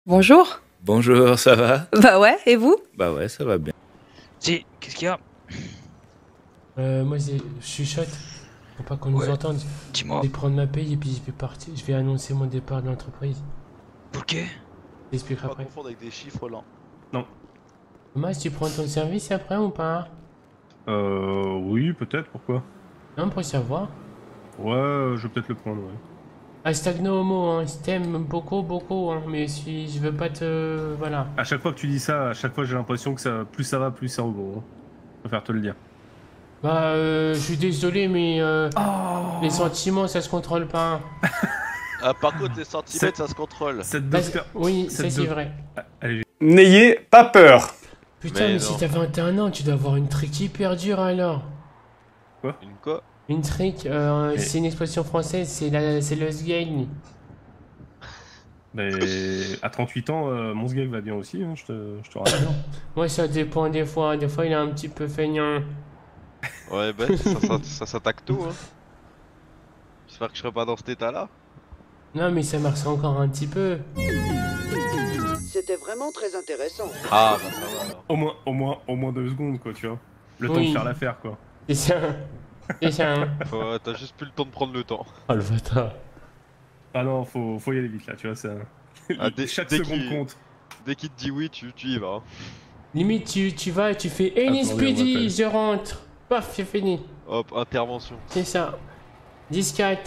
Bonjour. Bonjour, ça va? Bah ouais, et vous? Bah ouais, ça va bien. Si, qu'est-ce qu'il y a? Moi, je chuchote pour pas qu'on nous Ouais. entende. Dis-moi. Je vais prendre ma paye et puis je vais partir. Je vais annoncer mon départ de l'entreprise. Ok. Je t'expliquerai Pas après. confondre avec des chiffres lents. Thomas, tu prends ton service après ou pas? Oui, peut-être, pourquoi? Non, pour savoir. Ouais, je vais peut-être le prendre, ouais. Hashtag no homo, hein. Je t'aime beaucoup, hein. Mais si je veux pas te. Voilà. À chaque fois que tu dis ça, à chaque fois j'ai l'impression que ça, plus ça va, plus ça gros. Je préfère te le dire. Bah, je suis désolé, mais les sentiments, ça se contrôle pas. Ah, par contre, les centimètres, ça se contrôle. Cette Bah, docteur... oui, cette ça c'est doc- vrai. Allez, N'ayez pas peur. Putain, mais si non. t'as 21 ans, tu dois avoir une trick hyper dure alors. Une quoi? Une trick, c'est une expression française, c'est le sgeg. mais à 38 ans, mon sgeg va bien aussi, hein, je te rassure. Moi, ça dépend des fois. Des fois, il est un petit peu feignant. Ouais, bah, ça s'attaque tout, hein. J'espère que je serai pas dans cet état-là. Non, mais ça marche encore un petit peu. C'était vraiment très intéressant. Ah, bah ça va alors. Au moins 2 secondes, quoi, tu vois. Le temps Oui. de faire l'affaire, quoi. C'est ça. C'est ça. Hein. T'as juste plus le temps de prendre le temps. Oh le bâtard. Ah non, faut y aller vite, là, tu vois, ça... Ah, Chaque dès seconde qu'il- compte. Dès qu'il te dit oui, tu y vas. Hein. Limite, tu vas et tu fais Hey, Attendez, on Speedy, m'appelle. je rentre. Paf, c'est fini. Hop, intervention. C'est ça. 10-4.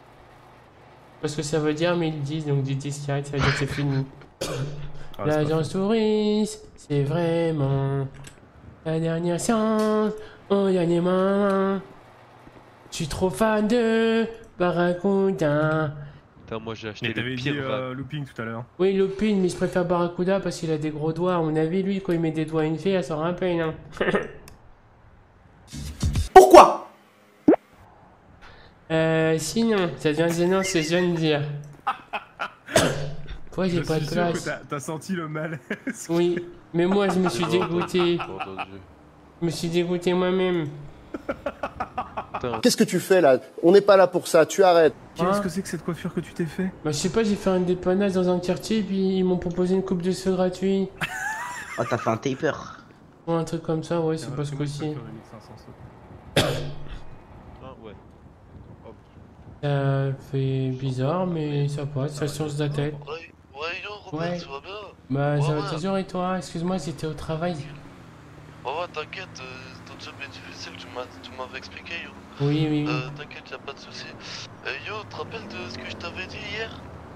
Parce que ça veut dire 1010, donc 10-4, ça veut dire que c'est fini. Ah, c'est pas L'agence touriste, c'est vraiment la dernière science au dernier moment. Je suis trop fan de Barracuda. Putain, moi j'ai acheté Mais le t'avais dit pire van. looping tout à l'heure. Oui, Lupin, mais je préfère Barracuda parce qu'il a des gros doigts. À mon avis, lui, quand il met des doigts à une fille, elle s'en rappelle. Hein. Pourquoi? Sinon, ça devient gênant ce que je viens de dire. Pourquoi j'ai Je pas suis de sûr que place? t'as senti le malaise. Oui, mais moi, je me suis J'ai dégoûté. entendu. Je me suis dégoûté moi-même. Putain, Qu'est-ce que tu fais là? On n'est pas là pour ça, tu arrêtes. Qu'est-ce que c'est que cette coiffure que tu t'es fait? Bah, je sais pas, j'ai fait un dépannage dans un quartier, puis ils m'ont proposé une coupe de cheveux gratuite. Oh, t'as fait un taper. Ou un truc comme ça, ouais, c'est pas ce coup-ci. ah, ouais. Hop. Ça fait bizarre, mais ça passe, ça change de la tête. Ouais, yo, Robert, Ouais. tu vas bien? Bah, ça Ouais, va ouais. toujours et toi? Excuse-moi, j'étais au travail. Ouais, t'inquiète, ton job est difficile, tu m'avais expliqué, yo. Oui, oui, oui. T'inquiète, y'a pas de soucis. Yo, tu te rappelles de ce que je t'avais dit hier?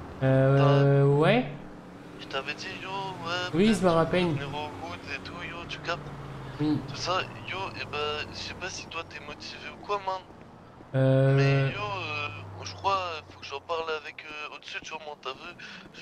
Ouais? Je t'avais dit, yo, ouais. Oui, peut-être je me rappelle. venir au hood et tout, yo, tu captes? Oui. Tout ça, yo, et bah, je sais pas si toi t'es motivé ou quoi, man. Mais Euh... yo, je crois, faut que j'en parle avec au-dessus, tu vois, moi, t'as vu?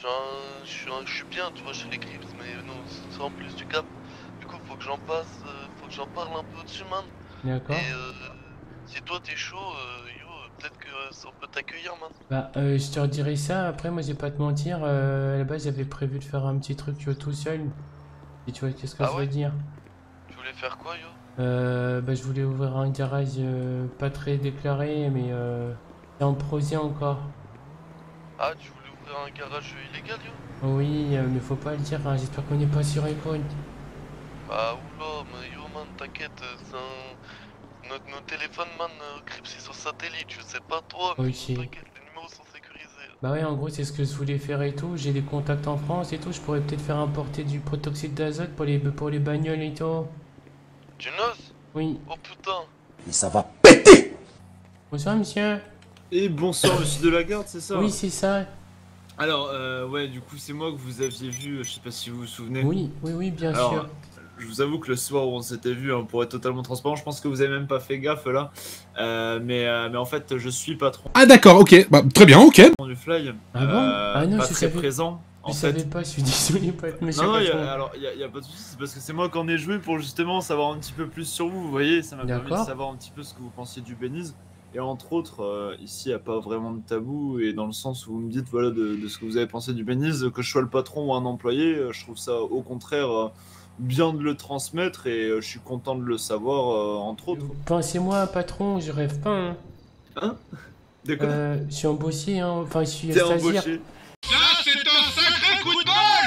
Je suis bien, tu vois, chez les Crips, mais non, ça en plus, tu captes. Du coup, faut que j'en parle un peu au-dessus, man. D'accord. Et si toi t'es chaud, yo, peut-être que on peut t'accueillir, man. Bah, je te redirai ça. Après, moi, je vais pas te mentir. À la base, j'avais prévu de faire un petit truc yo, tout seul. Et tu vois, qu'est-ce que Ah je ouais? veux dire? Tu voulais faire quoi, yo? Bah, je voulais ouvrir un garage pas très déclaré, mais c'est en projet encore. Ah, tu voulais ouvrir un garage illégal, yo? Oui, mais faut pas le dire. Hein. J'espère qu'on n'est pas sur iPhone. Bah, oula, mais yo, man, t'inquiète, c'est un. Nos téléphones, man, Crips, ils sont satellites, je sais pas toi, mais Ok. t'inquiète, les numéros sont sécurisés. Bah ouais, en gros, c'est ce que je voulais faire et tout. J'ai des contacts en France et tout. Je pourrais peut-être faire importer du protoxyde d'azote pour les bagnoles et tout. Tu noces? Oui. Oh putain! Et ça va péter. Bonsoir, monsieur. Et bonsoir monsieur Delagarde, c'est ça? Oui, c'est ça. Alors, ouais, du coup, c'est moi que vous aviez vu, je sais pas si vous vous souvenez. Oui, bien Alors, sûr. je vous avoue que le soir où on s'était vu, hein, pour être totalement transparent, je pense que vous avez même pas fait gaffe là. Mais en fait, je suis patron Ah d'accord, ok. Bah, très bien, ok. du Fly. Ah bon? Ah non, pas je très savais- présent. En Je fait. savais pas, je suis désolé, pas être monsieur Non, patron. alors, y a pas de soucis, c'est parce que c'est moi qui en ai joué pour justement savoir un petit peu plus sur vous, vous voyez, ça m'a permis de D'accord. savoir un petit peu ce que vous pensiez du Beniz. Et entre autres, ici, il n'y a pas vraiment de tabou, et dans le sens où vous me dites voilà, de ce que vous avez pensé du Beniz, que je sois le patron ou un employé, je trouve ça au contraire bien de le transmettre, et je suis content de le savoir, entre autres. Pensez-moi, patron, je rêve pas. Hein. Hein? De quoi? Je suis embauché, hein. Enfin, je suis T'es stagiaire. embauché. Ça, c'est un sacré coup de bol!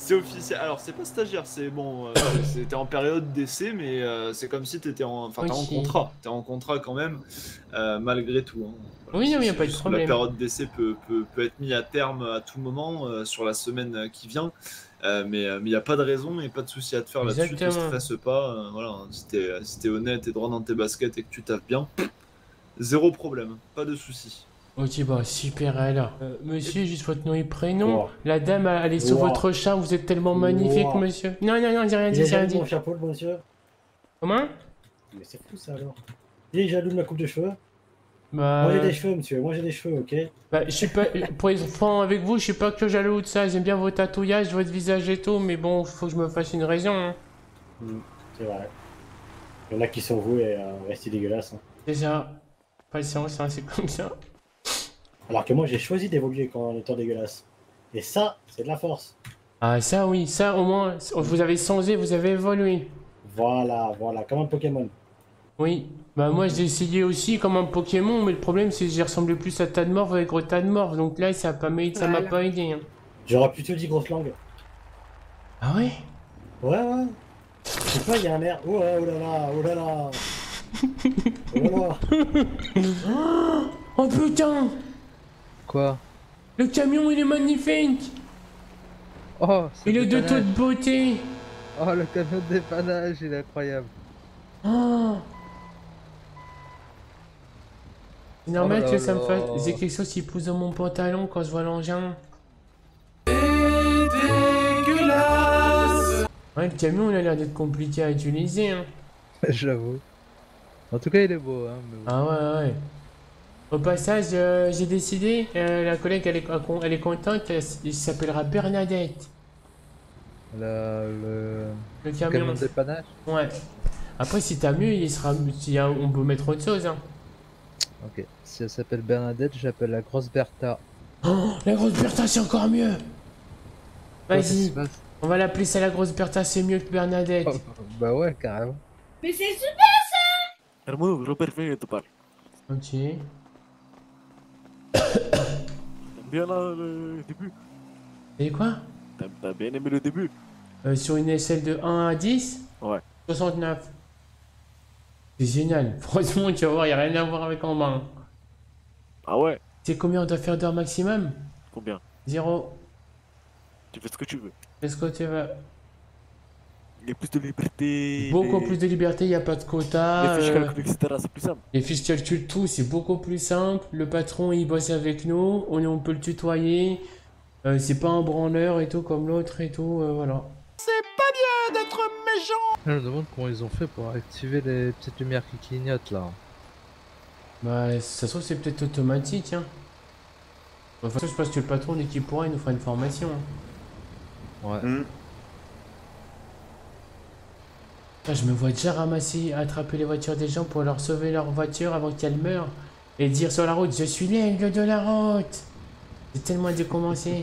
C'est officiel. Alors, c'est pas stagiaire, c'est bon. T'es en période d'essai, mais c'est comme si t'étais en. Enfin, t'es en contrat. T'es en contrat quand même, malgré tout. Hein. Oui, non, il n'y a pas de La problème. période d'essai peut être mise à terme à tout moment sur la semaine qui vient. Mais il n'y a pas de raison et pas de souci à te faire là-dessus. Ne te stresse pas. Voilà, si t'es honnête et droit dans tes baskets et que tu taffes bien, zéro problème, pas de souci. Ok, bah super alors. Monsieur, juste votre nom et prénom. La dame, elle est sur votre charme, vous êtes tellement magnifique, monsieur. Non, non, non, j'ai rien dit, j'ai rien dit. Mon chapeau, le monsieur. Comment? Mais c'est fou ça alors. Il est jaloux de ma coupe de cheveux. Bah... Moi j'ai des cheveux, monsieur, moi j'ai des cheveux, ok? Bah, je suis pas... Pour être franc avec vous, je suis pas que jaloux de ça. J'aime bien vos tatouages, votre visage et tout, mais bon, faut que je me fasse une raison. Hein. C'est vrai. Il y en a qui sont voués à rester dégueulasses. Hein. C'est ça. Patience, hein, c'est comme ça. Alors que moi j'ai choisi d'évoluer quand en étant dégueulasse. Et ça, c'est de la force. Ah ça oui, ça au moins, vous avez changé, vous avez évolué. Voilà, voilà, comme un Pokémon. Oui, bah moi j'ai essayé aussi comme un Pokémon, mais le problème c'est que j'ai ressemblé plus à Tadmorph avec gros Tadmorph, donc là ça m'a pas aidé. Hein. J'aurais plutôt dit grosse langue. Ah ouais? Ouais, ouais. Je sais pas, il y a un air. Oh là là, oh là là. Oh là là. Oh putain! Quoi? Le camion il est magnifique! Oh, il est de toute beauté! Oh, le camion de dépannage, il est incroyable! Oh. C'est normal que ça me fasse. J'ai quelque chose qui pousse dans mon pantalon quand je vois l'engin. C'est dégueulasse! Ouais, le camion il a l'air d'être compliqué à utiliser. Hein. J'avoue. En tout cas, il est beau. Hein, mais... Ah ouais, ouais. Au passage, j'ai décidé, la collègue elle est contente, il s'appellera Bernadette. Le camion de dépannage. Ouais. Après, si t'as mieux, on peut mettre autre chose. Hein. Ok. Si elle s'appelle Bernadette, j'appelle la grosse Bertha. Oh, la grosse Bertha, c'est encore mieux. Vas-y. On va l'appeler ça la grosse Bertha, c'est mieux que Bernadette. Oh, bah ouais, carrément. Mais c'est super ça! Hermano, Robert Ferrer te parle. Ok. T'aimes bien là le début? Et quoi? T'as bien aimé le début? Sur une échelle de 1 à 10? Ouais. 69. C'est génial. Franchement, tu vas voir, il n'y a rien à voir avec en bas. Hein. Ah ouais? C'est combien on doit faire d'heures maximum? Combien? 0. Tu fais ce que tu veux. Fais ce que tu veux. Il y a plus de liberté. Beaucoup plus de liberté, il n'y a pas de quota. Les fiches calculent, etc. C'est plus simple. Les fiches calculent tout, c'est beaucoup plus simple. Le patron, il bosse avec nous. On peut le tutoyer. C'est pas un branleur et tout comme l'autre et tout. Voilà. C'est pas bien d'être méchant! Je me demande comment ils ont fait pour activer les petites lumières qui clignotent là. Bah, ça se trouve, c'est peut-être automatique. Hein. Enfin, je pense que le patron, dès qu'il pourra, il nous fera une formation. Hein. Ouais. Je me vois déjà ramasser, attraper les voitures des gens pour leur sauver leur voiture avant qu'elles meurent et dire sur la route, je suis l'aigle de la route. C'est tellement décommencé.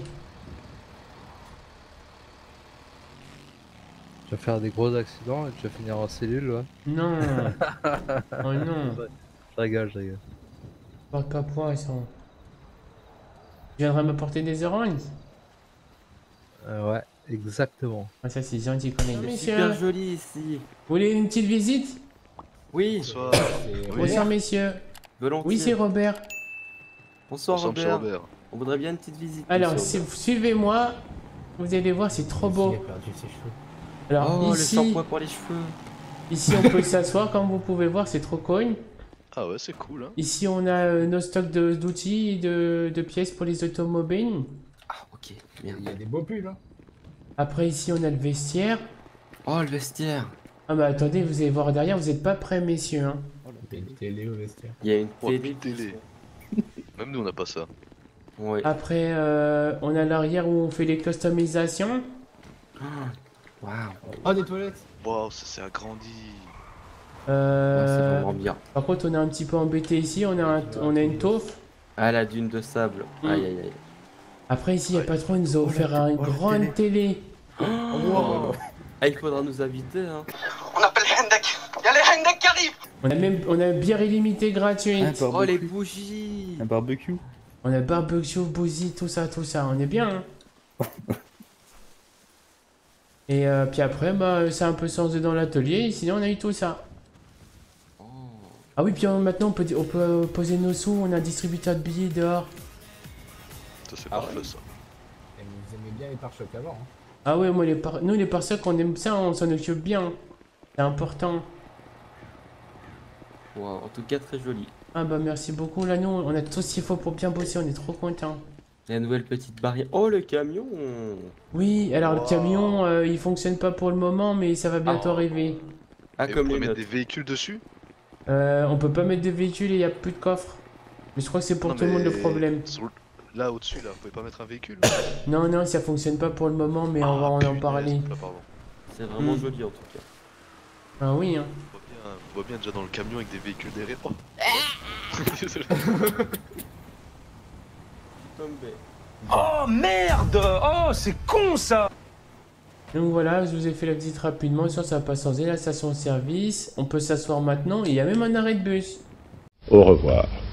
Tu vas faire des gros accidents et tu vas finir en cellule, ouais. Non. Oh non. Je rigole, je rigole. Porte pas poisson. Tu viendras m'apporter des oranges? Ouais, exactement. Ah, ça c'est gentil quand même. C'est super joli ici. Vous voulez une petite visite? Oui. Bonsoir. Bonsoir messieurs. Volontiers. Oui, c'est Robert. Bonsoir Bonsoir, Robert. monsieur Robert. On voudrait bien une petite visite. Alors, si vous suivez-moi, vous allez voir, c'est trop beau. Alors, oh, ici, le shampoing pour les cheveux. Ici, on peut s'asseoir, comme vous pouvez voir, c'est trop cool. Ah ouais, c'est cool. Hein. Ici, on a nos stocks d'outils et de pièces pour les automobiles. Ah, ok. Bien. Il y a des beaux pulls, hein. Après, ici, on a le vestiaire. Oh, le vestiaire. Ah bah attendez, vous allez voir derrière, vous n'êtes pas prêts, messieurs. Hein. Il y a une télé au vestiaire. Il y a une Ouais, télé. une télé. Même nous, on n'a pas ça. Ouais. Après, on a l'arrière où on fait les customisations. Waouh. Oh, des toilettes. Waouh, ça s'est agrandi. Ouais, c'est vraiment bien. Par contre, on est un petit peu embêté ici, on a une taufe. Ah, la dune de sable. Aïe, aïe, aïe. Après, ici, il y a patron, il nous a offert une grande télé. Oh. Ah, il faudra nous inviter, hein. On appelle Hendek. Il y a les Hendek qui arrivent. On a bière illimitée gratuite. Oh, les bougies. Un barbecue. On a barbecue, bougie, tout ça, on est bien. Hein. Et puis après, bah, c'est un peu changé dans l'atelier. Sinon, on a eu tout ça. Ah oui, puis maintenant, on peut poser nos sous. On a un distributeur de billets dehors. Ça, c'est parfait, ça. Et vous aimez bien les pare-chocs avant, hein. Ah ouais, moi, nous, les pare-chocs, on aime ça. On s'en occupe bien. C'est important. Wow, en tout cas, très joli. Ah bah, merci beaucoup. Là, nous, on a tout ce qu'il faut pour bien bosser. On est trop contents. La nouvelle petite barrière. Oh, le camion! Oui, alors le camion, il fonctionne pas pour le moment, mais ça va bientôt arriver. Ah, Et comme vous les pouvez mettre notes. des véhicules dessus? On peut pas mettre de véhicule et il y a plus de coffre. Mais je crois que c'est pour Non, tout le monde le mais problème. Là, au-dessus, là, vous pouvez pas mettre un véhicule? Non, non, ça fonctionne pas pour le moment, mais on va en parler. Pardon. C'est vraiment joli en tout cas. Ah oui, hein. On voit bien déjà dans le camion avec des véhicules derrière. Oh. Oh merde! Oh, c'est con ça! Donc voilà, je vous ai fait la visite rapidement. Ça va pas changer la station-service. On peut s'asseoir maintenant et il y a même un arrêt de bus. Au revoir.